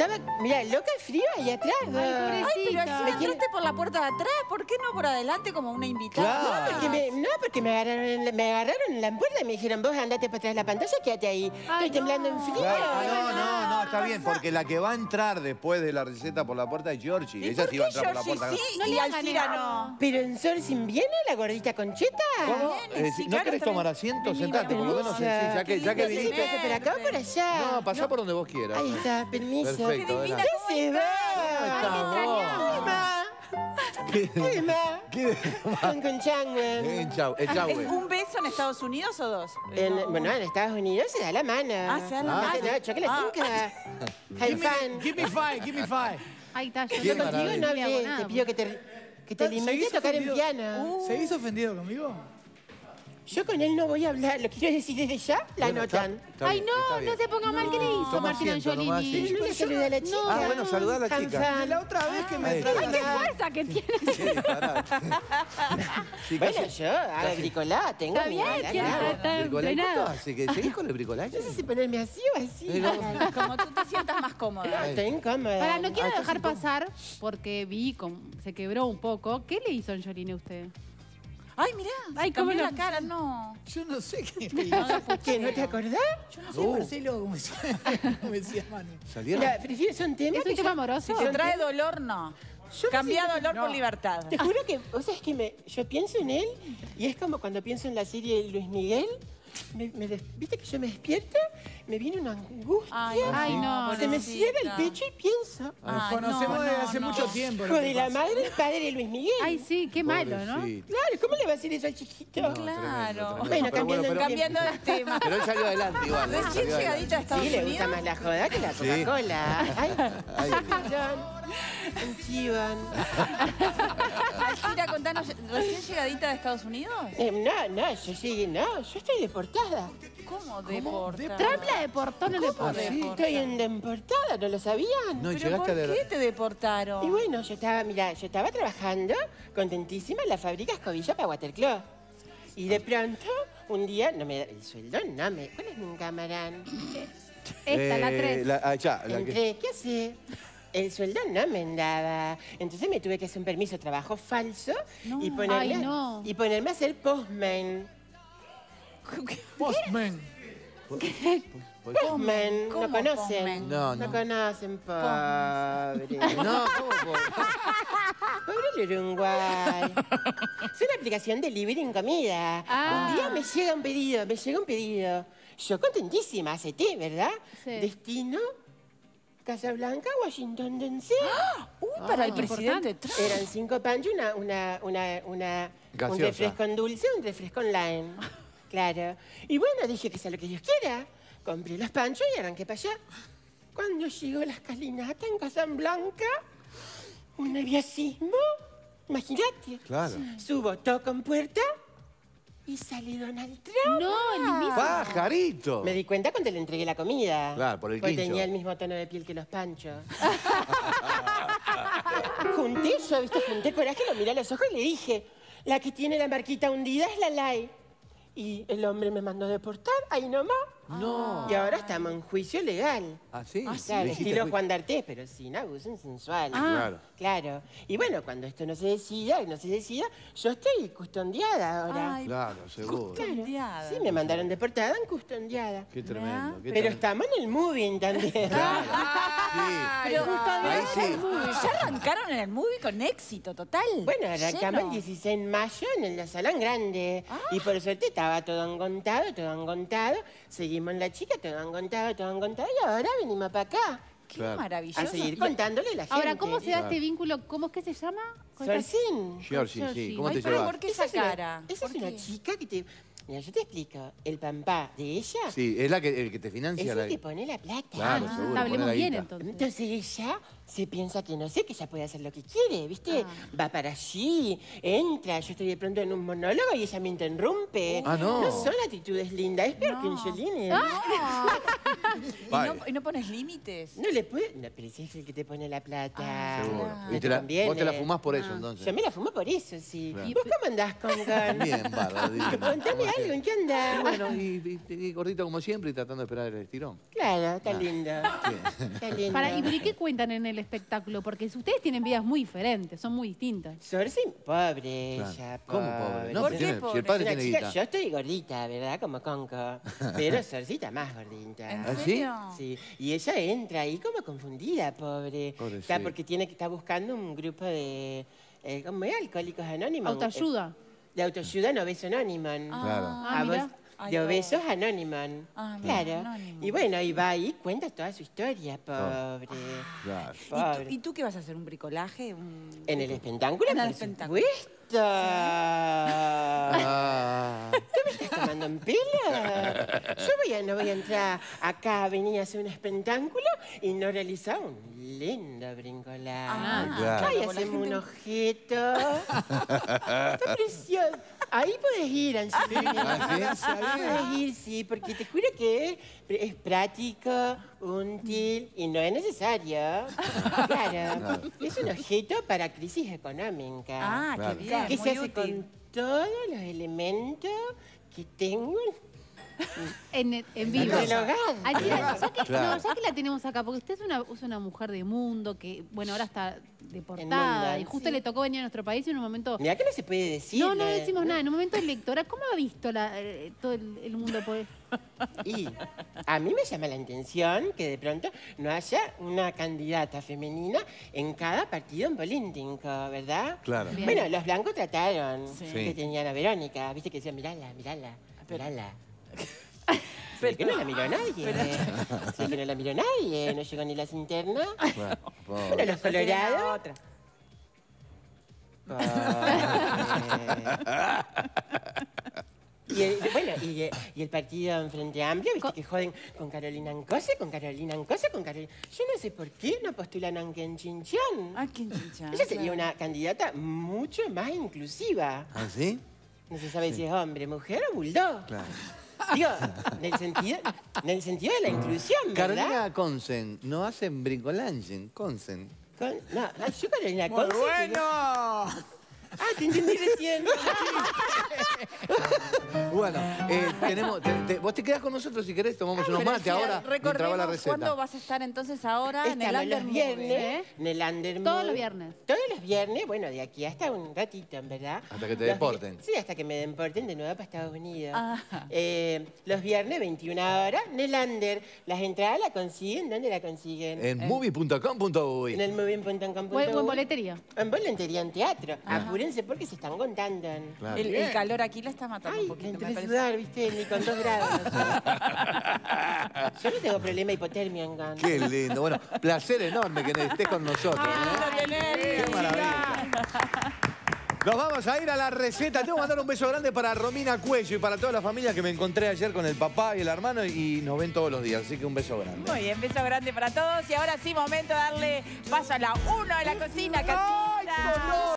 estaba, mira, loca el frío ahí atrás. Ay, pero si entraste por la puerta de atrás, ¿por qué no por adelante como una invitada? Claro. Porque me agarraron en la puerta y me dijeron, vos andate para atrás de la pantalla, quédate ahí. Estoy temblando en frío. No, está bien, porque la que va a entrar después de la receta por la puerta es Georgie. Ella sí va a entrar por la puerta. Sí, y Alcira no. Pero en Sorsin viene la gordita Concheta. ¿Cómo? Sí, ¿No claro, querés tomar asiento? Sentate, por lo menos. Sí, ya que viniste. Sí, ¿por acá o por allá? No, pasá por donde vos quieras. Ahí está, permiso. Perfecto, adelante. ¿Qué se va? ¿Qué Con changüe. ¿Es un beso en Estados Unidos o dos? Bueno, en Estados Unidos se da la mano. Se da la mano. No, choque la cinca. High fan. Give me five. Ahí está, Yo contigo no hablé, te pido que te limite a tocar en piano. ¿Seguís ofendido conmigo? Yo con él no voy a hablar, lo quiero decir desde ya, la anotan. Ay, no se ponga mal. ¿Qué le hizo Toma Martín asiento nomás, Angiolini? sí. No le saludé a la chica. Ah, bueno, saludá a la chica. La otra vez que me Ahí. trajo ¡Ay, qué fuerza que tiene! Sí, pará. Sí, Bueno, casi- yo hago bricolá, tengo Está mi bien, ala, tiene claro. está ¿Bricolaje? entrenado. Así que seguís con el bricolaje. No sé si ponerme así o así. Como tú te sientas más cómoda. Estoy incómoda. Ahora, no quiero dejar pasar, porque vi, se quebró un poco. ¿Qué le hizo Angiolini a usted? Ay, mirá, Ay, cambió cómo la lo- cara, no. Yo no sé qué. ¿Qué, no te acordás? Yo no sé, Marcelo, como decía Manu. ¿Salieron? Mira, prefiero, son temas ¿Es un tema amoroso? Si te trae dolor, no. Cambia dolor por libertad. Te juro que, o sea, es que yo pienso en él y es como cuando pienso en la serie de Luis Miguel. ¿Viste que yo me despierto? Me viene una angustia. Ay, no. Se me cierra el pecho y pienso. Nos conocemos desde hace mucho tiempo. Hijo de la madre, el padre de Luis Miguel. Ay, sí, qué malo, ¿no? Pobrecito. Claro, ¿cómo le va a hacer eso al chiquito? No, Claro. tremendo, Bueno, pero Cambiando de tema. Pero él salió adelante igual. Recién salió adelante. llegadita a Estados Sí, le gusta Unidos. más la joda que la Sí. Coca-Cola. Ay, Ay. un chivón. Alcira, contanos, ¿recién llegadita de Estados Unidos? Yo estoy deportada. ¿Cómo deporta? Trump la deportó, no le puedo. Estoy en deportada, ¿no lo sabían? No, y ¿Pero llegaste por a qué te deportaron? Y bueno, yo estaba trabajando contentísima en la fábrica Escobilla para Waterclaw. Y de pronto, un día, el sueldo no me... ¿Cuál es mi cámara? Esta, la 3. Ya, la que... Entré, ¿qué hace? El sueldo no me daba. Entonces me tuve que hacer un permiso de trabajo falso y ponerme a hacer postman. Postman. Postman, ¿Cómo ¿no conocen? postman? No conocen, pobre. No, ¿cómo? Pobre el Uruguay. Es una aplicación de delivery en comida. Un día me llega un pedido. Yo contentísima, acepté, ¿verdad? Sí. Destino, Casablanca, Washington, D.C. Para el presidente Trump. Eran 5 panchos, un Gaseosa. refresco en dulce, un refresco en lime. Claro. Y bueno, dije que sea lo que Dios quiera. Compré los panchos y arranqué para allá. Cuando llegó la escalinata en Casablanca, un nerviosismo. Imagínate. Claro. Subo, toco en puerta y sale Donald Trump. No, ni mi... ¡Pajarito! Me di cuenta cuando le entregué la comida. Claro, por el Porque quincho. tenía el mismo tono de piel que los panchos. Junté coraje, lo miré a los ojos y le dije, la que tiene la marquita hundida es la Lai. Y el hombre me mandó deportar, ahí nomás. No. Y ahora estamos en juicio legal. ¿Ah, sí? Claro, ¿Le hiciste estilo juicio? Juan D'Artés, pero sin abuso sensual. Claro. Claro. Y bueno, cuando esto no se decida, yo estoy custondiada ahora. Ay, Claro, seguro. custondiada. Sí, me mandaron deportada en custondiada. Qué tremendo. qué Pero tremendo. estamos en el moving también. Pero Ahí sí. ya arrancaron en el movie con éxito total. Bueno, arrancamos el Lleno. 16 de mayo en la sala grande. Y por suerte estaba todo engontado. Seguimos en la chica, todo engontado. Y ahora venimos para acá. Qué Claro. maravilloso. A seguir contándole a la gente. Ahora, ¿cómo se da este vínculo? ¿Cómo es que se llama? Sorcín. Georgie, sí. ¿Cómo Ay, te pero llevas? ¿por qué esa cara? Esa es ¿Por una qué? chica que te... Mira, yo te explico. El papá de ella Sí, es el que te financia. es el que pone la plata. Claro, seguro. Hablemos pone la bien, guita. entonces. Entonces ella se piensa que no sé, que ella puede hacer lo que quiere, ¿viste? Va para allí, entra, yo estoy de pronto en un monólogo y ella me interrumpe. Ah, no. No son actitudes lindas, es peor que un Jolene. Vale. ¿Y no pones límites? No le puede... No, pero ese es el que te pone la plata. Seguro. No Y te vos te la conviene. fumás por eso, entonces. Yo me la fumo por eso, sí. Claro. ¿Y vos cómo andás, Congan? Bien, bárbaro. Contame algo, ¿en qué andás? Bueno, y gordito como siempre y tratando de esperar el estirón. Claro, está lindo. Está lindo. ¿Y qué cuentan en el espectáculo? Porque ustedes tienen vidas muy diferentes, son muy distintas. Sorsi, pobre Claro. ella, ¿Cómo pobre? No, ¿Por si qué tiene- pobre? si el padre Una tiene chica, guita. yo estoy gordita, ¿verdad? Como Conco. Pero Sorcita más gordita. ¿En ¿Ah, sí? serio? Sí, y ella entra ahí como confundida, pobre. Pobrecita. Está porque está buscando un grupo de, ¿cómo es? Alcohólicos Anónimos. Autoayuda. De autoayuda en Obeso Anónimos. Claro. Ah, mirá. De obesos anónimos. Ah, mira, Claro. anónimos. Y bueno, y va ahí, cuenta toda su historia, pobre. Claro. Pobre. ¿Y tú qué vas a hacer? ¿Un bricolaje? En el espectáculo, En el por espectáculo. supuesto. Ah. ¿Qué me estás tomando en pelo? Yo no voy a entrar acá a venir a hacer un espectáculo y no realizar un lindo brincolaje. claro. Ay, Con la hacemos un gente- objeto. Está precioso. Ahí puedes ir, Angelina. Puedes ir, sí, porque te juro que es práctico, útil y no es necesario. Claro. Es un objeto para crisis económica. Ah, Claro. qué bien, que muy se hace útil. con todos los elementos que tengo En vivo. en el hogar. Alcina, Claro. ya que la tenemos acá, porque usted es una mujer de mundo que, bueno, ahora está deportada Mundial, y justo sí. le tocó venir a nuestro país en un momento... Mirá que no se puede decir. No decimos nada. En un momento electoral, ¿cómo ha visto todo el mundo? Y a mí me llama la atención que de pronto no haya una candidata femenina en cada partido en político, ¿verdad? Claro. Bien. Bueno, los blancos trataron Sí. que tenían a Verónica, viste que decían, mirala, mirala, mirala. Pero que no la miró nadie. Sí, que no la miró nadie, no llegó ni las internas. Bueno, pobre. Bueno, los colorados. Otra. Y el partido en Frente Amplio, viste que joden con Carolina Ancose, con Carolina Ancose, con Carolina... Yo no sé por qué no postulan a Anken Chinchón. Ah, qué chincha. Ella sería una candidata mucho más inclusiva. ¿Ah, sí? No se sabe si es hombre, mujer o bulldog. Claro. Digo, en el sentido de la inclusión, ¿verdad? Carolina Consen, no hacen bricolanchen, Consen. Yo Carolina Conce... ¡Bueno! Ah, te entendí recién. Bueno, vos te quedás con nosotros si querés, tomamos unos Pero mates sí, ahora mientras va la recordemos receta. cuándo vas a estar entonces ahora en el Estamos Under los viernes, Movie. en el Under Todos Movie. los viernes. Todos los viernes, bueno, de aquí hasta un ratito, en verdad. Hasta que te Los deporten. Sí, hasta que me deporten de nuevo para Estados Unidos. Ajá. Los viernes, 21 horas, en el Under. Las entradas la consiguen, ¿dónde la consiguen? En movie.com.uy. En el movie.com.uy. O en boletería. En boletería, en teatro. Apúrense porque se están contando. Claro. El calor aquí la está matando Ay, un poquito, entré me a parece. sudar, ¿viste? Ni con 2 grados. Yo no tengo problema de hipotermia, Engan. Qué lindo. Bueno, placer enorme que estés con nosotros. ¿eh? Qué maravilla. Nos vamos a ir a la receta. Tengo que mandar un beso grande para Romina Cuello y para toda la familia que me encontré ayer con el papá y el hermano y nos ven todos los días. Así que un beso grande. Muy bien, beso grande para todos. Y ahora sí, momento de darle paso a la 1 de la cocina, Catita.